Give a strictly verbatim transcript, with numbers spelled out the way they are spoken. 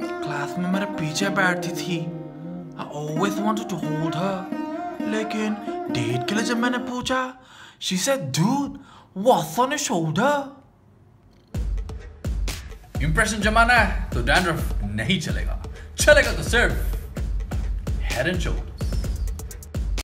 Class में मेरे पीछे बैठती थी। I always wanted to hold her. लेकिन डेट के लिए जब मैंने पूछा, she said, dude, what's on your shoulder? Impression जमाना है तो डैंड्रफ नहीं चलेगा, चलेगा तो सिर्फ हेड एंड शोल्डर।